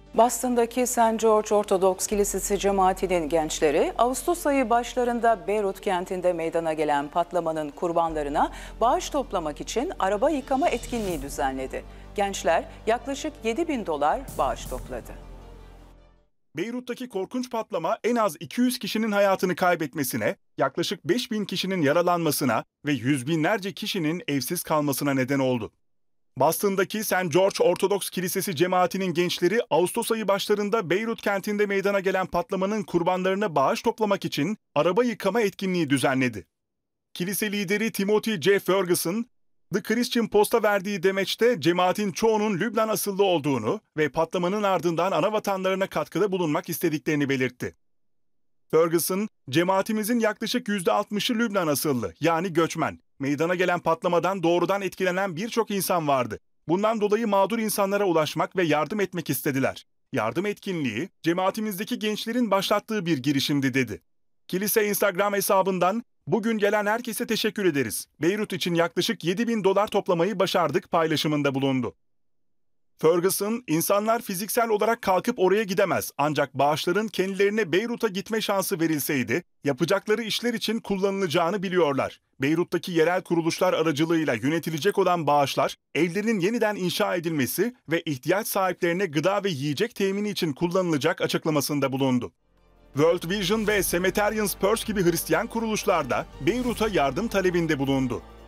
Boston'daki St. George Ortodoks Kilisesi cemaatinin gençleri Ağustos ayı başlarında Beyrut kentinde meydana gelen patlamanın kurbanlarına bağış toplamak için araba yıkama etkinliği düzenledi. Gençler yaklaşık $7.000 bağış topladı. Beyrut'taki korkunç patlama en az 200 kişinin hayatını kaybetmesine, yaklaşık 5.000 kişinin yaralanmasına ve yüz binlerce kişinin evsiz kalmasına neden oldu. Boston'daki St. George Ortodoks Kilisesi cemaatinin gençleri Ağustos ayı başlarında Beyrut kentinde meydana gelen patlamanın kurbanlarına bağış toplamak için araba yıkama etkinliği düzenledi. Kilise lideri Timothy J. Ferguson, The Christian Post'a verdiği demeçte cemaatin çoğunun Lübnan asıllı olduğunu ve patlamanın ardından anavatanlarına katkıda bulunmak istediklerini belirtti. Ferguson, cemaatimizin yaklaşık %60'ı Lübnan asıllı, yani göçmen. Meydana gelen patlamadan doğrudan etkilenen birçok insan vardı. Bundan dolayı mağdur insanlara ulaşmak ve yardım etmek istediler. Yardım etkinliği, cemaatimizdeki gençlerin başlattığı bir girişimdi dedi. Kilise Instagram hesabından, "Bugün gelen herkese teşekkür ederiz. Beyrut için yaklaşık $7.000 toplamayı başardık" paylaşımında bulundu. Ferguson, insanlar fiziksel olarak kalkıp oraya gidemez ancak bağışların kendilerine Beyrut'a gitme şansı verilseydi, yapacakları işler için kullanılacağını biliyorlar. Beyrut'taki yerel kuruluşlar aracılığıyla yönetilecek olan bağışlar, evlerin yeniden inşa edilmesi ve ihtiyaç sahiplerine gıda ve yiyecek temini için kullanılacak açıklamasında bulundu. World Vision ve Cemeterians Purse gibi Hristiyan kuruluşlar da Beyrut'a yardım talebinde bulundu.